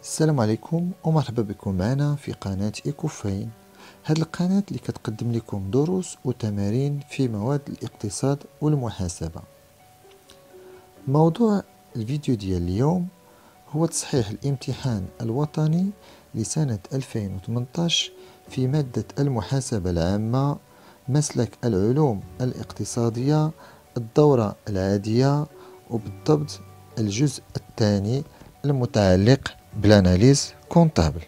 السلام عليكم ومرحبا بكم معنا في قناة إيكوفاين. هذه القناة اللي كتقدم لكم دروس وتمارين في مواد الاقتصاد والمحاسبة. موضوع الفيديو ديال اليوم هو تصحيح الامتحان الوطني لسنة 2018 في مادة المحاسبة العامة، مسلك العلوم الاقتصادية، الدورة العادية، وبالضبط الجزء الثاني المتعلق بالاناليز كونتابل.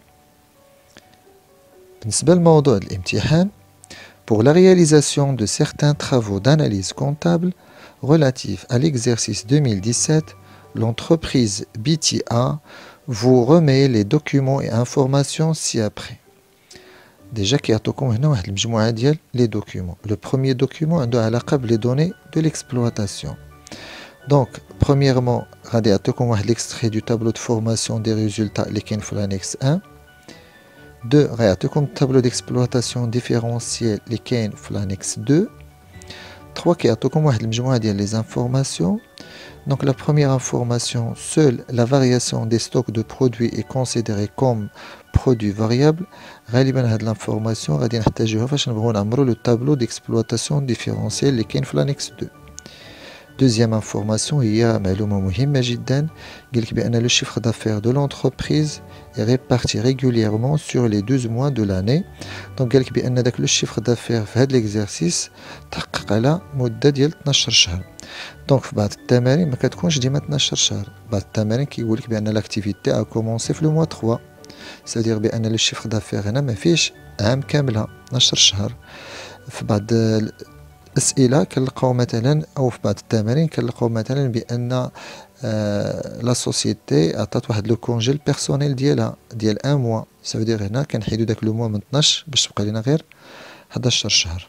بالنسبة لموضوع الامتحان، pour la réalisation de certains travaux d'analyse comptable relatifs à l'exercice 2017, l'entreprise BTA vous remet les documents et informations ci-après. Déjà كيعطوكم هنا واحد المجموعة ديال les documents. Le premier document عنده علاقة بلي données de l'exploitation. Donc, premièrement, غادي يعطيكم واحد l'extrait du tableau de formation des résultats اللي كاين في l'annexe 1. 2 غيعطيكم tableau d'exploitation différentiel اللي كاين في l'annexe 2. 3 كيعطيكم واحد المجموعة ديال les informations. Donc la première information, seule la variation des stocks de produits est considérée comme produit variable. غالبا هاد l'information غادي نحتاجوها فاش نبغيو نعمرو le tableau d'exploitation différentiel اللي كاين في l'annexe 2. Deuxième information, هي معلومة مهمة جدا، قالك بأن le chiffre d'affaires de l'entreprise est réparti régulièrement sur les 12 mois de l'année. Donc قالك بأن داك le chiffre d'affaires في هاد l'exercice تحقق على مدة ديال 12 شهر. دونك في بعض التمارين ما كتكونش ديما 12 شهر، بعض التمارين كيقولك بأن لاكتيفيتي ا كومونسي في لو موا 3، سادير بأن لو chiffre d'affaires هنا ما فيش عام كاملة 12 شهر. في بعض الأسئلة كنلقاو مثلا أو في بعض التمارين كنلقاو مثلا بأن لا سوسيتي عطات واحد لو كونجي البيرسونيل ديالها ديال ان موا، سافودير هنا كنحيدو داك لو موا من 12 باش تبقى لينا غير 11 شهر.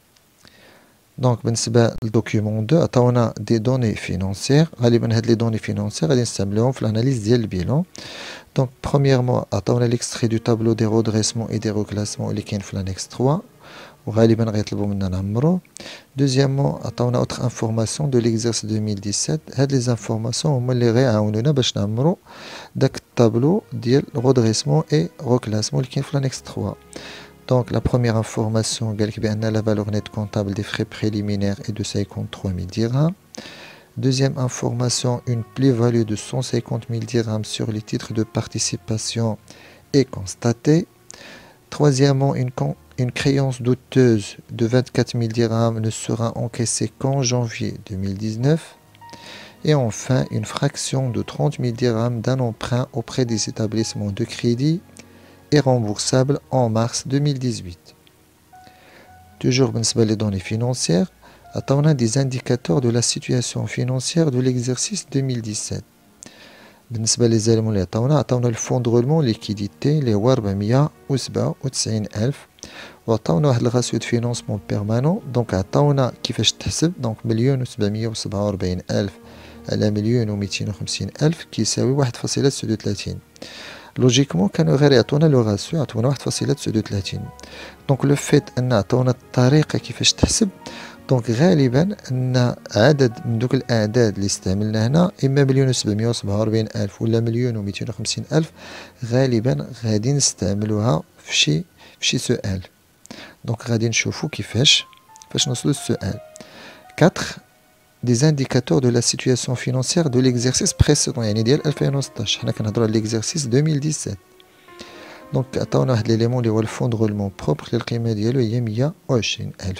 دونك بالنسبة للدوكيومون 2 عطاونا دي دوني فينونسيير، غالبا هاد لي دوني فينونسيير غادي نستعملوهم في الاناليز ديال البيلون. دونك برومييرمون عطاونا ليكستري دو تابلو دي رودريسمون اي دي روكلاسمون اللي كاين في لانكس 3 وغالبا غيطلبوا منا نعمرو. دوزيامون عطاونا اوتر انفورماسيون دو ليكزيرس 2017، هاد لي زانفورماسيون هما اللي غيعاونونا باش نعمرو داك التابلو ديال رودريسمون اي روكلاسمون اللي كاين في لانكس 3. Donc la première information, la valeur nette comptable des frais préliminaires est de 53 000 dirhams. Deuxième information, une plus-value de 150 000 dirhams sur les titres de participation est constatée. Troisièmement, une créance douteuse de 24 000 dirhams ne sera encaissée qu'en janvier 2019. Et enfin, une fraction de 30 000 dirhams d'un emprunt auprès des établissements de crédit est remboursable en mars 2018. Toujours بالنسبة les données financières, on a des indicateurs de la situation financière de l'exercice 2017. بالنسبة les éléments اللي عطاونا le fonds de roulement liquidité اللي هو 497,000 وعطاونا واحد الراسيو de financement permanent. دونك عطاونا كيفاش تحسب، دونك 1,747,000 على 1,250,000 كيساوي 1,36. لوجيكمون كانوا غير يعطونا لو راسيو، عطونا 1,36. دونك لو فيت ان عطونا الطريقه كيفاش تحسب، دونك غالبا ان عدد من دوك الاعداد اللي استعملنا هنا اما 1,747,000 ولا 1,250,000 غالبا غادي نستعملوها في شي سؤال. دونك غادي نشوفوا كيفاش نوصلوا للسؤال. 4 des indicateurs de la situation financière de l'exercice précédent، يعني ديال 2016، حنا كنهضروا على l'exercice 2017. دونك عطاونا واحد ليليمون اللي هو الفون دو رولمون بروبر اللي القيمه ديالو هي 120,000.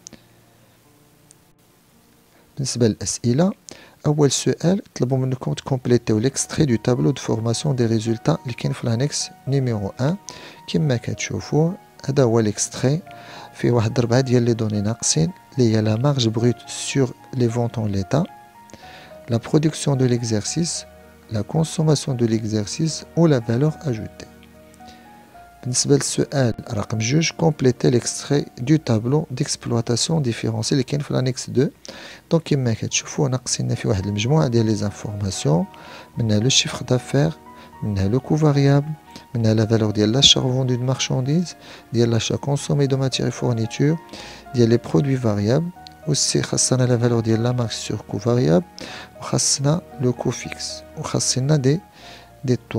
بالنسبه للاسئله، اول سؤال طلبوا منكم تكومبليتيو ليكستري دو تابلو دو فورماسيون دي ريزولتا اللي كاين في الانكس نيميرو 1. كما كتشوفوا هذا هو ليكستري، فيه واحد 4 ديال لي دوني ناقصين اللي هي la marge brute sur les ventes en l'état, la production de l'exercice, la consommation de l'exercice ou la valeur ajoutée. بالنسبة للسؤال رقم 2، complétez l'extrait du tableau d'exploitation différentielle اللي كاين في l'annexe 2. دونك كما كتشوفوا ناقصين فيه واحد المجموعة ديال لي زانفورماسيون، منها لو chiffre d'affaires، منها لو coût variable، منها la valeur ديال l'achat revendu de marchandises، ديال l'achat consommé de matières et fournitures، ديال les produits variables، aussi خاصنا la valeur ديال la marge sur coût variable، وخاصنا le coût fixe، وخاصنا des taux.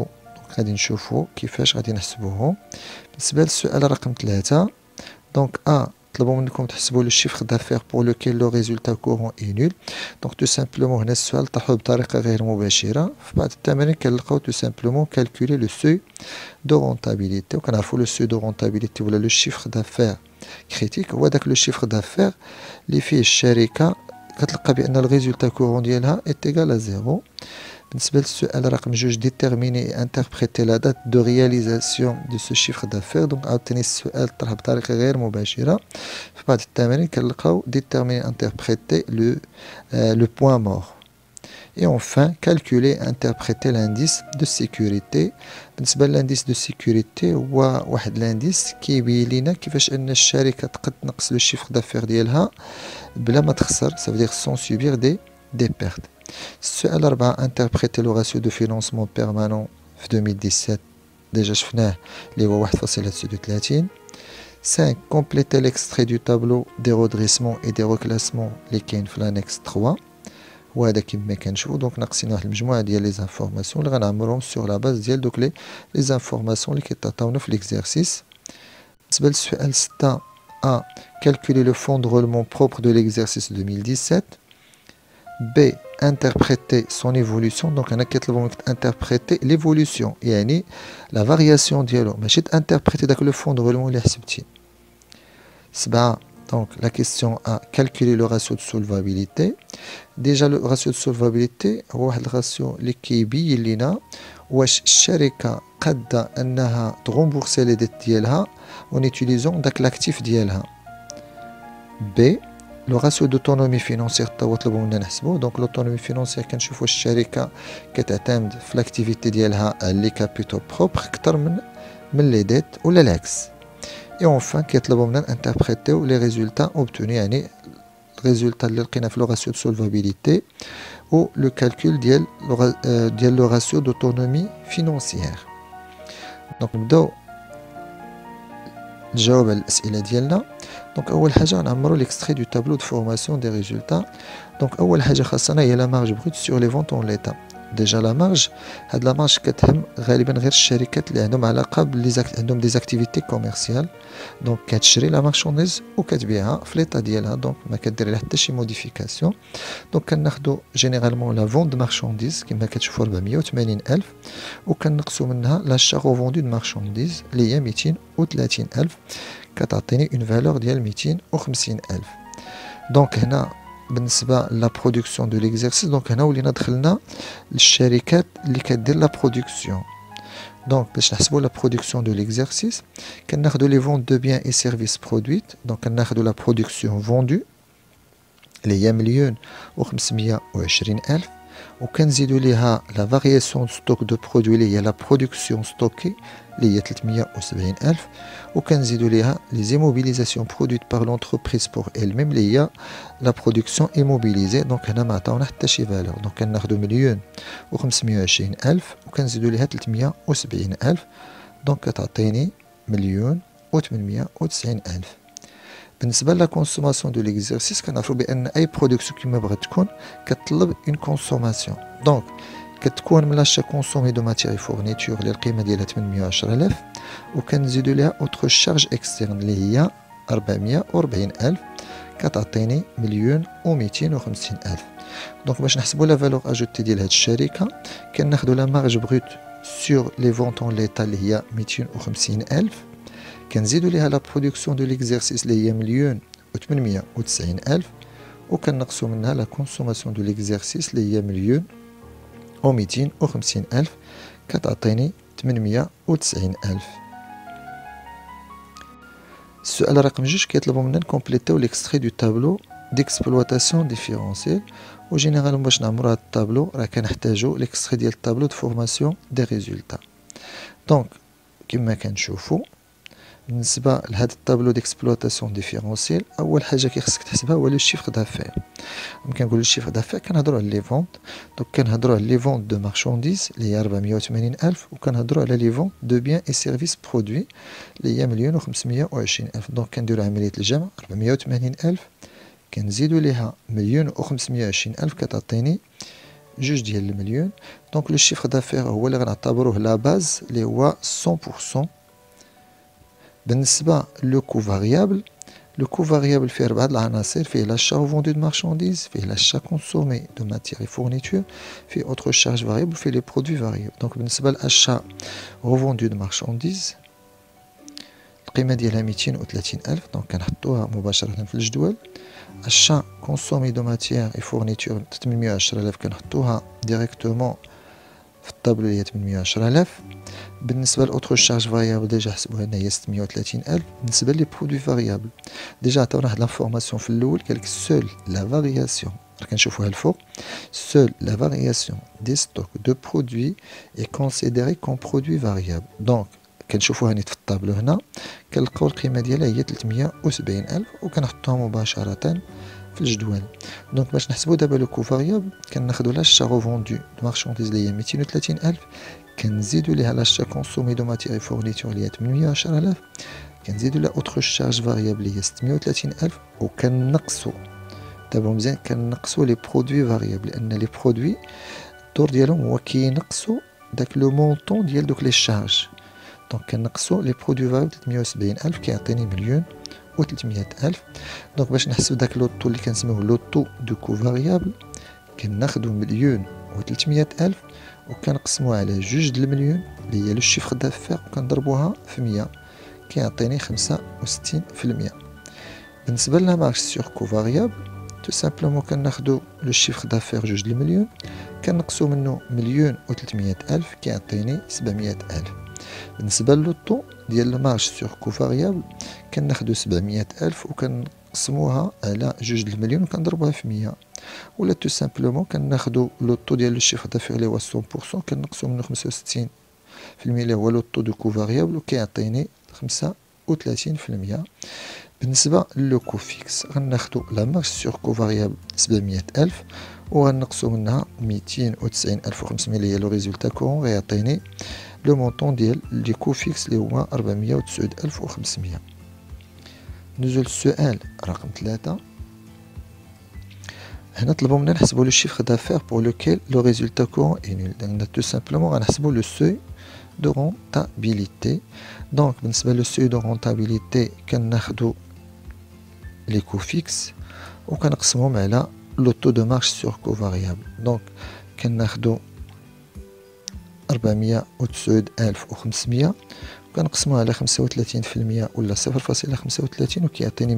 غادي نشوفوا كيفاش غادي نحسبوهم. بالنسبه للسؤال رقم 3 دونك طلبوا منكم تحسبوا لو شيفر دافير بور لوكيل لو ريزولتا كورون اي نول. دونك تو سامبلومون هنا السؤال طرحوه بطريقه غير مباشره. في بعض التمارين كنلقاو تو سامبلومون كالكولي لو سوي دو رونتابيليتي، وكنعرفوا لو سوي دو رونتابيليتي ولا لو شيفر دافير كريتيك هو داك لو شيفر دافير اللي فيه الشركه كتلقى بان الريزولتا كورون ديالها ايت ايغال ا زيرو. بالنسبة للسؤال رقم 2 déterminer et interpréter la date de réalisation de ce chiffre d'affaires. دونك عاوتاني السؤال طرح بطريقة غير مباشرة. في بعض التمارين كنلقاو déterminer interpréter le point mort. Et enfin calculer et interpréter l'indice de sécurité. بالنسبة للانديس دو سيكوريتي هو واحد الانديس كيبين لينا كيفاش ان الشركة تقد تنقص لو شيفر دافير ديالها بلا ما تخسر، ça veut dire sans subir des pertes. السؤال 4 interpréter le ratio de financement permanent في 2017 ديجا شفناه اللي هو 1.36. 5 compléter l'extrait du tableau des redressements et des reclassements اللي كاين في l'annexe 3. وهذا كما كنشوفوا دونك ناقصين واحد المجموعه ديال لي زانفورماسيون اللي غنعمرهم سور لا باز ديال دوك لي زانفورماسيون اللي كيتعطاونا في ليكزارسيس. بالنسبه للسؤال 6 calculer le fonds de roulement propre de l'exercice 2017. B interpréter son évolution. Donc on a كيطلبوا interpréter l'évolution يعني la variation ديالو ماشي interpréter داك le fond de roulement اللي حسبتي. 7 donc la question A calculer le ratio de solvabilité. Déjà le ratio de solvabilité هو واحد الراسيو اللي كيبين لينا واش الشركه قادة انها تغومبورسي لي ديت ديالها en utilisant داك لاكتيف ديالها. B لو راسيو دوتونومي فينونسيير تا طلبوا منا نحسبوه. دونك لوتونومي فينونسيير كنشوفوا الشركه كتعتمد في لاكتيفيتي ديالها لي كابيتو بروبر اكثر من لي ديت ولا العكس. اي اونفان كيطلبوا منا انتربريتيو لي ريزولتا اوبتوني يعني الريزولتا اللي لقينا في لو راسيو دو سولفابيليتي و لو كالكول ديال لو راسيو دوتونومي فينونسيير. دونك نبداو نجاوب على الاسئله ديالنا. دونك اول حاجه غنعمروا ليكستري دو تابلو دو فورماسيون دي ريزولتا. دونك اول حاجه خاصنا هي لا مارج بروت سور لي فونت اون ليتا. ديجا لا مارج هاد لا مارج كتهم غالبا غير الشركات اللي عندهم علاقه عندهم دي زاكتيفيتي كوميرسيال. دونك كتشري لا مارشونديز وكتبيعها في ليطا ديالها دونك ما كدير لها حتى شي موديفيكاسيون. دونك كناخذوا جينيرالمون لا فونت دو مارشونديز كما كتشوفوا 480 الف وكنقصوا منها لا شارو فوندو دو مارشونديز اللي هي 230 الف كتعطيني اون فالور ديال 250 الف. دونك هنا بالنسبه لا برودكسيون دو ليكزارسيس دونك هنا ولينا دخلنا للشركات اللي كدير لا برودكسيون. دونك باش نحسبوا لا برودكسيون دو ليكزارسيس كناخذوا لي فونت دو بيان اي سيرفيس برودويت. دونك كناخذوا لا برودكسيون فوندو اللي هي 1,520 الف وكنزيدوا ليها لا فارياسيون دو ستوك دو برودوي اللي هي لا برودكسيون ستوكي اللي هي 370 الف وكنزيدوا ليها لي زيموبيليزاسيون برودويت بار لونتربريز بور ال ميم اللي هي لا برودكسيون ايموبيليزي. دونك هنا ما عطاونا حتى شي فالور. دونك كناخذوا 1,520 الف وكنزيدوا ليها 370 الف دونك كتعطيني 1,890 الف. بالنسبه لا كونسوماسيون دو ليكزارسيس كنعرفوا بان اي برودكسيون كما بغات تكون كتطلب اون كونسوماسيون. دونك كتكون من لاشا كونسومي دو ماتيري فورنيتور اللي القيمه ديالها 810,000 وكنزيدوا ليها اوتر شارج اكسترن اللي هي 440,000 كتعطيني 1,250,000. دونك باش نحسبوا لا فالور اجوتي ديال هاد الشركه كناخذوا لا مارج بروت سور لي فونت اون ليتا اللي هي 250,000 كنزيدوا ليها لا برودكسيون دو ليكزارسيس اللي هي 1,890,000 وكنقصوا منها لا كونسوماسيون دو ليكزارسيس اللي هي 1,250,000 كتعطيني 890,000. السؤال رقم 2 كيطلبوا منا نكومبليتيو ليكستري دو تابلو ديكسبلواتاسيون ديفيرونسيل وجينيرالمون باش نعمروا هاد التابلو راه كنحتاجوا ليكستري ديال التابلو دو فورماسيون دي ريزولتا. دونك كما كنشوفوا بالنسبه لهذا الطابلو ديكسبلواتاسيون ديفيرونسيل اول حاجه كيخصك تحسبها هو لو شيفر دافير. كنقولوا الشيفر دافير كنهضروا على لي فونت. دونك كنهضروا على لي فونت دو مارشونديز اللي هي 480,000 وكنهضروا على لي فونت دو بيان اي سيرفيس برودوي اللي هي 1,520,000. دونك كنديروا عمليه الجمع 480,000 كنزيدوا ليها 1,520,000 كتعطيني جوج ديال المليون. دونك لو شيفر دافير هو اللي غنعتبروه لا باز اللي هو 100%. بالنسبة لو كو فاريابل، لو كو فاريابل فيه 4 العناصر، فيه l'achat ou vendu de marchandises، فيه l'achat consommé de matières et fournitures، فيه autres charges variables، فيه les produits variables. دونك بالنسبة لl'achat ou vendu de marchandises القيمة ديالها 230,000، دونك كنحطوها مباشرة في الجدول. achat consommé de matières et fournitures 810,000 كنحطوها ديريكتومون في الطابلو اللي هي 810,000. بالنسبة لأوتر شارج فاريابل ديجا حسبوها لنا هي 630,000. بالنسبة لي برودوي فاريابل ديجا عطاونا واحد لانفورماسيون في الأول، قالك سول لا فارياسيون، كنشوفوها الفوق، سول لا فارياسيون دي ستوك دو برودوي اي كونسيديري كوم برودوي فاريابل. دونك كنشوفوها نيت في الطابلو هنا، كنلقاو القيمة ديالها هي 370,000 وكنحطوها مباشرة في الجدول. دونك باش نحسبو دابا لو كو فاريابل كناخدو لاشا غوفوندو دو مارشانديز اللي هي 230,000، كنزيدو ليها لاشا كونسومي دو ماتيري فورنيتور اللي هي 810,000، كنزيدو لها اوتر شارج فاريابل اللي هي 630,000، وكنقصو تابعو مزيان كنقصو لي برودوي فاريابل، لان لي برودوي الدور ديالهم هو كينقصو داك لو مونطون ديال دوك لي شارج. دونك كنقصو لي برودوي فاريابل 370,000 كيعطيني 1,300,000. دونك باش نحسب داك لوطو اللي كنسميوه لوطو دو كو فاريابل كناخدو 1,300,000 وكنقسموها على جوج د المليون اللي هي لو شيفر دافير وكنضربوها في 100 كيعطيني 65%. بالنسبة لنا مارج سور كو فاريابل تو سامبلومون كناخدو لو شيفر دافير جوج د المليون كنقصو منو 1,300,000 كيعطيني 700,000. بالنسبة للوطو ديال المارج سور كو فاريابل كناخدو 700,000 وكنقسموها على جوج د المليون وكنضربوها في 100، ولا تو سامبلومون كناخدو لوطو ديال لو شيفر دافير اللي هو 100% كنقصو منو 65% اللي هو لوطو دو كو فاريابل وكيعطيني 35%. بالنسبة لو كو فيكس غناخدو لا مارج سور كو فاريابل 700,000 وغنقصو منها 290,500 اللي هي لو ريزولتا كورون غيعطيني لو مونطون ديال لي كو فيكس اللي هو 409,500. ندوزو للسؤال رقم 3. هنا طلبوا منا نحسبوا لو شيفر دافير بور لوكيل لو ريزولتا كورون اي نول، donc tout simplement غنحسبوا لو سوي دو رونتابيليتي. دونك بالنسبه لو سوي دو رونتابيليتي كناخدو لي كو فيكس وكنقسمهم على لو طو دو مارش سور كو فاريابل. دونك كناخدو 409,500 وكنقسموها على 35% ولا 0.35 وكيعطيني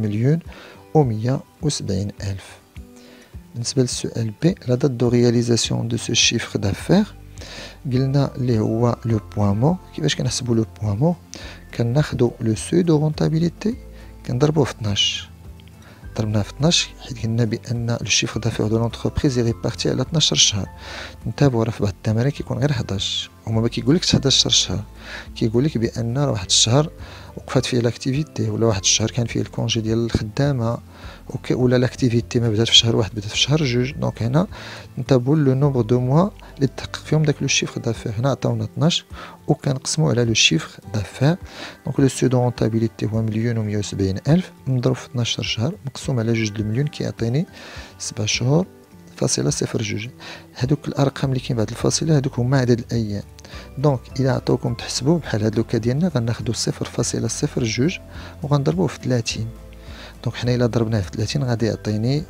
1,170,000. بالنسبة للسؤال بي لا دات دو رياليزاسيون دو سو شيفر دافير قلنا اللي هو لو بوان مور. كيفاش كنحسبو لو بوان مور؟ كناخدو لو سوي دو رونتابيليتي كنضربوه في 12، ضربناه في 12 حيت قلنا بان لو شيفر دافير دو لونتربريز ريبارتي على 12 شهر. نتابعو راه في بعض التمارين كيكون غير 11 وما كيقولكش 11 شهر، كيقولك بان راه واحد الشهر وقفات فيه لاكتيفيتي، ولا واحد الشهر كان فيه الكونجي ديال الخدامه، ولا لاكتيفيتي ما بدات في شهر واحد بدات في شهر جوج. دونك هنا نتابعو لو نومبر دو موا اللي تحقق فيهم داك لو شيفر دافير. هنا عطاونا 12 وكنقسمو على لو شيفر دافير. دونك لو سو دو رونتابيليتي هو 1,170,000 مضروب في 12 شهر مقسوم على جوج د المليون كيعطيني 7 شهور فاصلة 0.2. هادوك الارقام اللي كاين بعد الفاصله هادوك هما عدد الايام. دونك الى عطاوكم تحسبوا بحال هاد لوكا ديالنا غناخدو 0.02 وغنضربوه في 30. دونك حنا الى ضربناه في 30 غادي يعطيني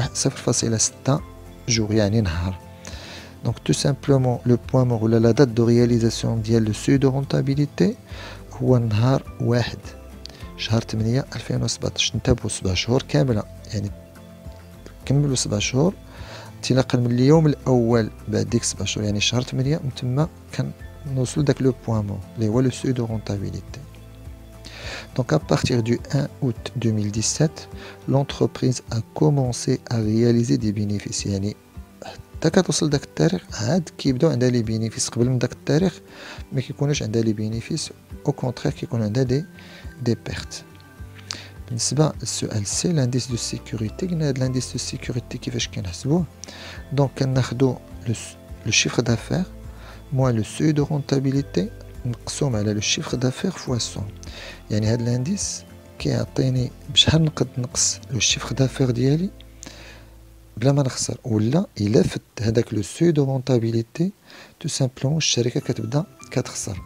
0.6 جوغ يعني نهار. دونك تو سامبلومون لو بوان مور ولا لا دات دو رياليزاسيون ديال لو سوي دو رونتابيليتي هو نهار 1 شهر 8 2017. نتابعو 7 شهور كامله، يعني كملوا 7 شهور انطلاقا من اليوم الاول بعد ديك 7 شهور يعني شهر 8 من تما كنوصلوا داك لو بوان مور اللي هو لو سوي دو رونتابيليتي. Donc à partir du 1 août 2017 l'entreprise a commencé à réaliser des bénéfices. يعني حتى كتوصل داك التاريخ عاد كيبداو عندها لي بينيفيس. قبل من داك التاريخ ما كيكونوش عندها لي بينيفيس، او كونترير كيكون عندها دي بيرت. بالنسبه للسؤال سي لانديس دو سيكوريتي، قلنا هاد لانديس دو سيكوريتي كيفاش كنحسبوه؟ دونك كناخدو لو شيفر دافير موان لو سوي دو رونتابيليتي مقسوم على لو شيفر دافير فوا 100. يعني هاد لانديس كيعطيني بشحال نقد نقص لو شيفر دافير ديالي بلا ما نخسر، ولا الا فت هذاك لو سوي دو رونتابيليتي تو سامبلومون الشركه كتبدا كتخسر.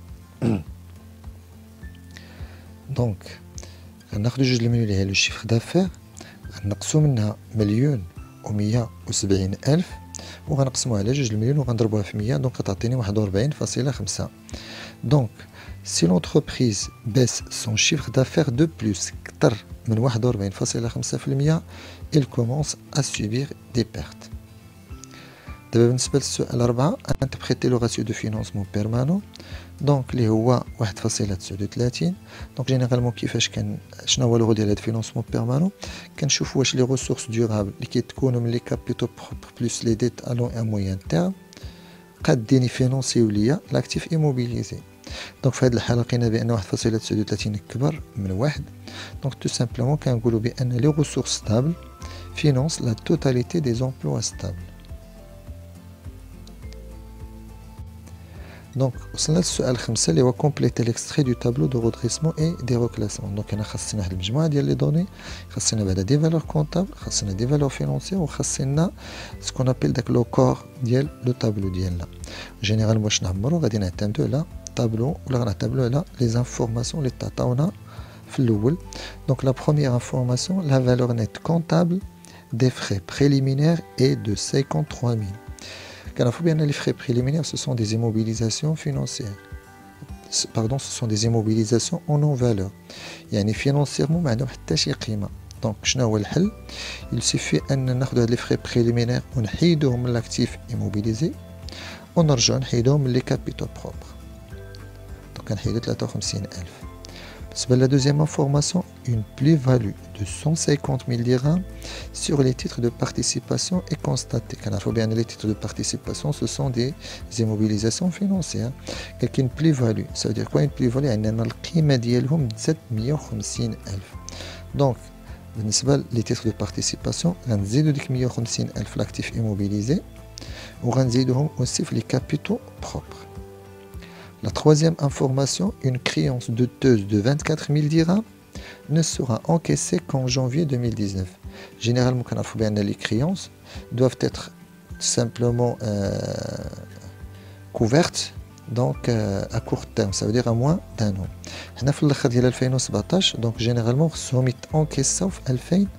دونك غناخدو جوج المليون اللي هي لو شيفر دافير، غنقصو منها مليون و170 ألف وغنقسموها على جوج المليون وغنضربوها في 100، دونك غتعطيني 41.5. دونك si l'entreprise baisse son chiffre d'affaires de plus كتر من 41.5%, elle commence à subir des pertes. دابا بالنسبة للسؤال 4، interpréter le ratio de financement permanent دونك اللي هو 1.39. دونك جينيرالمون كيفاش شنو هو لو ديال هاد فينونسمون بيرمانون، كنشوف واش لي ريسورس ديورابل اللي كيتكونوا من لي كابيتو بروبر بلس لي ديت ا لون ان موين تيرم قادين يفينونسيو ليا لاكتيف ايموبيليزي. دونك في هذه الحاله لقينا بان 1.39 كبر من 1. دونك تو سامبلومون كنقولوا بان لي ريسورس ستابل فينونس لا توتاليتي دي زومبلوا ستابل. دونك وصلنا للسؤال 5 اللي هو كومبليتي ليكستري دو تابلو دو رودريسمون اي دي روكلاسمون. دونك انا خاصنا واحد المجموعه ديال لي دوني، خاصنا بعدا دي فالور كونطابل، خاصنا دي فالور فينونسيير، وخاصنا سكون ابيل داك لو كور ديال لو تابلو ديالنا. جينيرال واش نعمرو غادي نعتمدو على طابلو ولا غنعتمدو على لي زانفورماسيون اللي تعطاونا في الاول. دونك لا بروميير انفورماسيون لا فالور نيت كونطابل دي فري بريليمينير اي دو 53000. كنعرفوا بان لي فري بريليمينير ce sont des immobilisations financières. Pardon, ce sont des immobilisations en non valeur. يعني فينونسيرمون ما عندهم حتى شي قيمه. دونك شنو هو الحل؟ il suffit ان ناخذ هاد لي فري بريليمينير ونحيدوهم من لاكتيف ايموبيليزي ونرجعو نحيدوهم من لي كابيتو بروبر. دونك كنحيدو 53000. بالنسبه لا دوزيام انفورماسيون une plus-value de 150 000 dirhams sur les titres de participation est constatée. كنعرفوا بان les titres de participation ce sont des immobilisations financières. كاين plus-value، ça veut dire quoi une plus-value؟ يعني ان القيمه ديالهم تزاد 150,000. دونك بالنسبه لي تيتر دو بارتيسيباسيون غنزيدو ديك 150,000 لاكتيف ايموبيليزي وغنزيدوهم aussi في لي كابيتو بروبر. La troisième information, une créance douteuse de 24 000 dirhams ne sera encaissée qu'en janvier 2019. Généralement, quand on a les créances doivent être simplement couvertes donc à court terme, ça veut dire à moins d'un an. On a fait le 2017, donc généralement, sont encaissés en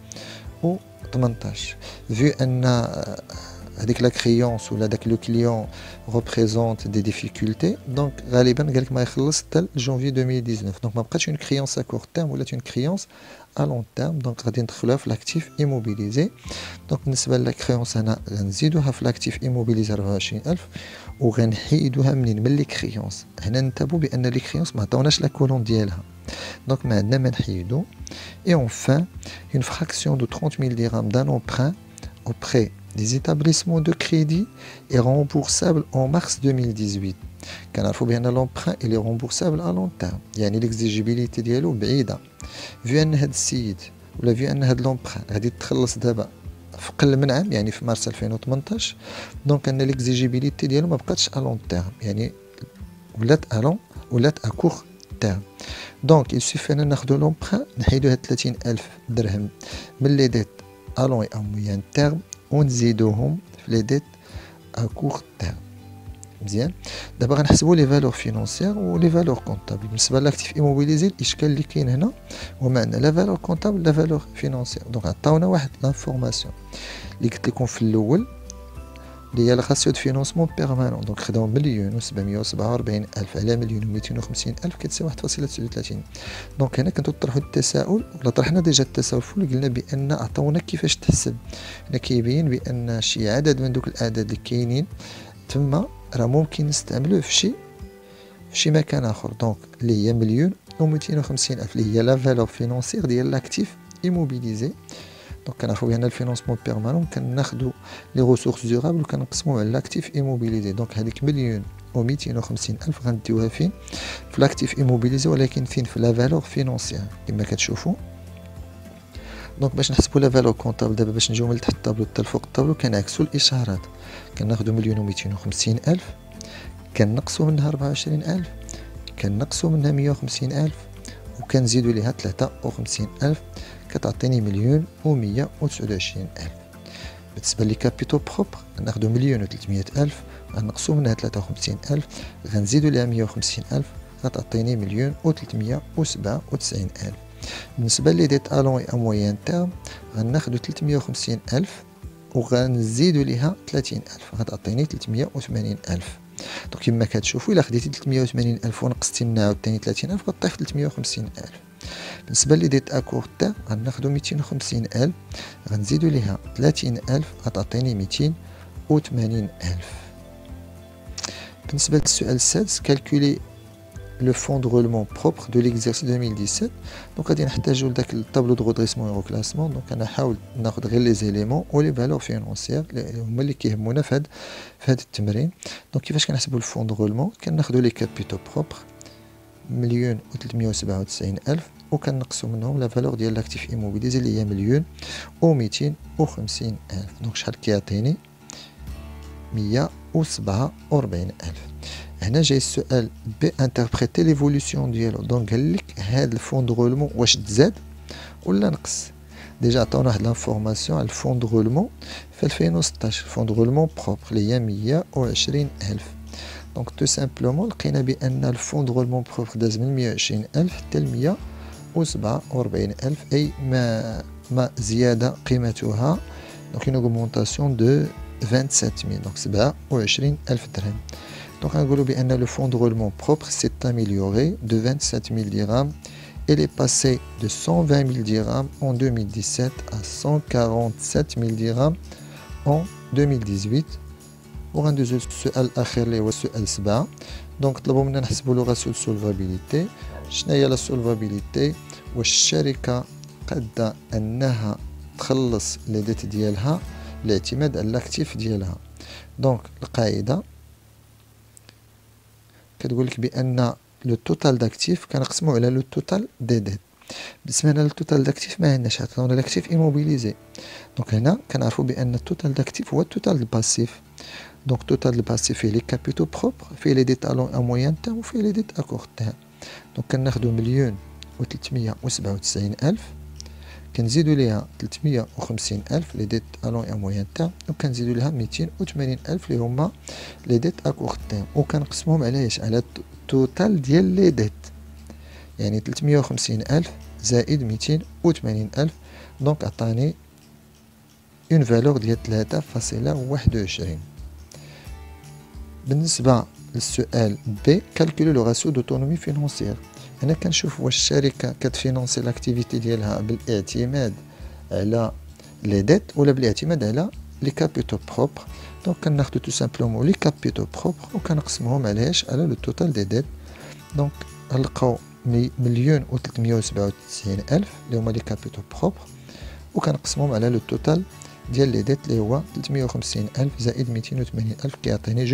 2018. Vu un avec la créance ou avec le client représente des difficultés, donc غالبا قالك ما يخلص حتى janvier 2019. donc ما بقاتش une créance à court terme ولات une créance à long terme. donc غادي ندخلوها في l'actif immobilisé. donc بالنسبه لا créance هنا غنزيدوها في l'actif immobilisé 24000 وغنحيدوها منين؟ من لي créance. هنا ننتبهوا بان لي créance ما عطاوناش لا كولون ديالها، donc ما عندنا ما نحيدو. et enfin une fraction de 30 000 dirhams d'un emprunt auprès des établissements de crédit est remboursable en mars 2018. كنعرفوا بان l'emprunt il est remboursable à long terme، يعني l'exigibilité ديالو بعيده. vu ان هاد السيد ولا في ان هاد l'emprunt غادي تخلص دابا في قل من عام، يعني في مارس 2018، دونك ان l'exigibilité ديالو ما بقاتش à long terme، يعني ولات à court terme. دونك il suffit ان ناخذوا l'emprunt نحيدو هاد 30,000 درهم من لي ديت à long et à moyen terme ونزيدوهم في لي ديت ا كور تيرم. مزيان. دابا غنحسبوا لي فالور فينونسيير ولي فالور كونطابل. بالنسبه لاكتيف ايموبيليزي الاشكال اللي كاين هنا هو معنا لا فالور كونطابل لا فالور فينونسيير. دونك عطاونا واحد لانفورماسيون اللي قلت لكم في الاول اللي هي الراسيو دو فينونسمون بيرمانون. دونك خداو 1,747,000 على 1,250,000 كتساوي 1.39. دونك هنا كنتو طرحوا التساؤل ولا طرحنا ديجا التساؤل فول، قلنا بان عطاونا كيفاش تحسب. هنا كيبين بان شي عدد من دوك الاعداد اللي كاينين تما راه ممكن نستعملوه في شي مكان اخر. دونك اللي هي 1,250,000 اللي هي لا فالور فينونسيير ديال لاكتيف ايموبيليزي. دونك كنعرفوا بان الفينونسمون بيرمانون كناخذوا لي ريسورس ديورابل وكنقسموه على لاكتيف ايموبيليزي. دونك هذيك 1,250,000 غنديوها فين؟ في لاكتيف ايموبيليزي، ولكن فين؟ في لا فالور فينونسيير كما كتشوفوا. دونك باش نحسبوا لا فالور كونطابل دابا باش نجيو من تحت الطابلو حتى الفوق الطابلو كنعكسوا الاشارات. كناخذوا 1,250,000 كنقصوا منها 24,000 كنقصوا منها 150,000 وكنزيدوا ليها 53,000 كتعطيني 1,129,000. بالنسبة لي كابيتو بروبر ناخدو 1,300,000 غنقصو منها 53,000 غنزيدو ليها 150,000 غتعطيني 1,397,000. بالنسبة لي ديت الون اي مويان تيرم غناخدو 350,000 وغنزيدو ليها 30,000 غتعطيني 380,000. دونك كما كتشوفوا الا خديتي 380,000 ونقصتي منها عاوتاني 30,000 غطيح في 350,000. بالنسبة لي ديت اكور تيرم غناخدو 250,000 غنزيدو ليها 30,000 غتعطيني 280,000. بالنسبة للسؤال السادس كالكولي لو فون دو رولمون بروبر دو ليكزارسيس 2017. دونك غادي نحتاجو لداك الطابلو دو غودريسمون و كلاسمون. دونك انا نحاول ناخد غير لي زيليمون و لي فالور فينونسيير اللي هما اللي كيهمونا في هاد التمرين. دونك كيفاش كنحسبو الفون دو رولمون؟ كناخدو لي كابيتو بروبر 1,397,000 و كنقصو منهم لا فالور ديال لاكتيف ايموبيليزي اللي هي 1,250,000. دونك شحال كيعطيني؟ 147,000. هنا جاي السؤال بي انتربريتي ليفولوسيون ديالو. دونك قالك هاد الفون دو رولمون واش تزاد ولا نقص. ديجا عطاونا واحد لانفورماسيون على الفون دو رولمون في 2016 الفون دو رولمون بروبر اللي هي 120,000. دونك تو سامبلومون لقينا بان الفون دو رولمون بروبر داز من 120,000 حتى ل 147,000 اي ما زياده قيمتها دونك اون اوغمونطاسيون دو 27,000 دونك 27,000 درهم. Donc, on va dire que le fonds de roulement propre s'est amélioré de 27,000 dirhams. Il est passé de 120,000 dirhams en 2017 à 147,000 dirhams en 2018. Pour un deuxième sujet الأخير هو السؤال 7. Donc, طلبوا منا نحسبوا لو راسيو سولفابيليتي. شنو هي لا سولفابيليتي؟ واش الشركة قادة أنها تخلص لي ديت ديالها الاعتماد على الاكتيف ديالها. دونك القاعدة كتقول لك بان لو توتال داكتيف كنقسمو على لو توتال دي ديت. بالنسبه لنا التوتال داكتيف ما عندناش عطاونا لاكتيف ايموبيليزي. دونك هنا كنعرفوا بان التوتال داكتيف هو التوتال الباسيف. دونك توتال الباسيف فيه لي كابيتو بروبر فيه لي ديت الون ا مويان تيرم وفيه لي ديت ا كور تيرم. دونك كناخدو 1,397,000 كنزيدو ليها 350,000 لي ديت الون ا مويان تيرم وكنزيدو ليها 280,000 اللي هما لي ديت ا كور تيرم وكنقسمهم على ايش؟ على التوتال ديال لي ديت يعني 350,000 زائد 280,000 دونك عطاني اون فالور ديال 3.21. بالنسبة للسؤال بي كالكولي لو راسيو دوتونومي فينونسيير. هنا كنشوف واش الشركة كتفينونسي لاكتيفيتي ديالها بالاعتماد على لي ديت ولا بالاعتماد على لي كابيتو بروبر. دونك كناخدو تو سامبلومون لي كابيتو بروبر وكنقسمهم على ايش؟ على لو توتال دي ديت. دونك غنلقاو 1,397,000 اللي هما لي كابيتو بروبر وكنقسمهم على لو توتال ديال لي ديت اللي هو 350,000 زائد 280,000 كيعطيني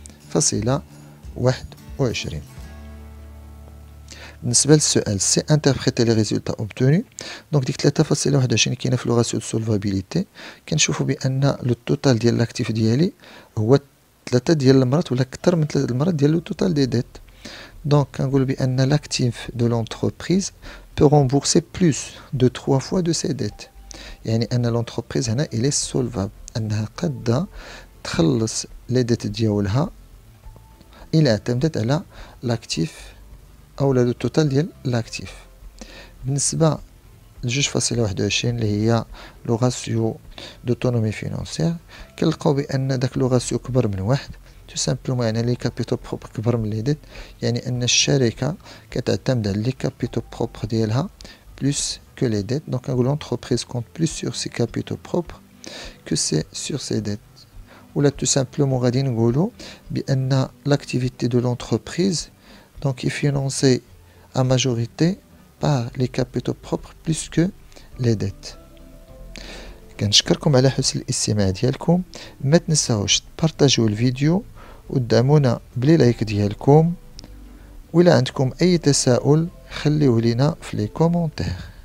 2.21. بالنسبة للسؤال سي انتربريتي لي ريزولتا اوبتوني. دونك ديك 3.21 كاينه في لو راسيو دو سولفابيليتي. كنشوفوا بان لو توتال ديال لاكتيف ديالي هو 3 ديال المرات ولا اكثر من 3 المرات ديال لو توتال دي ديت. دونك كنقول بان لاكتيف دو لونتربريز بو رومبورسي بلوس دو 3 فوا دو سي ديت. يعني ان لونتربريز هنا الي سولفاب انها قادة تخلص لي ديت ديالها الى اعتمدت على لاكتيف او لو توتال ديال لاكتيف. بالنسبه ل 2.21 اللي هي لو راسيو دوتونومي فينونسيير كنلقاو بان داك لو راسيو كبر من واحد تو سامبلومون يعني لي كابيتو بروبر كبر من لي ديت. يعني ان الشركه كتعتمد على لي كابيتو بروبر ديالها بلوس que les dettes. Donc l'entreprise compte plus sur ses capitaux propres que sur ses dettes. Ou là tout simplement غادي نقولوا بان l'activité de l'entreprise donc est financée à majorité par les capitaux propres plus que les dettes. كنشكركم على حسن الاستماع ديالكم. ما تنساوش تبارطاجيو الفيديو ودعمونا بلي لايك ديالكم. ولا عندكم اي تساؤل خليوه لينا في لي كومونتير.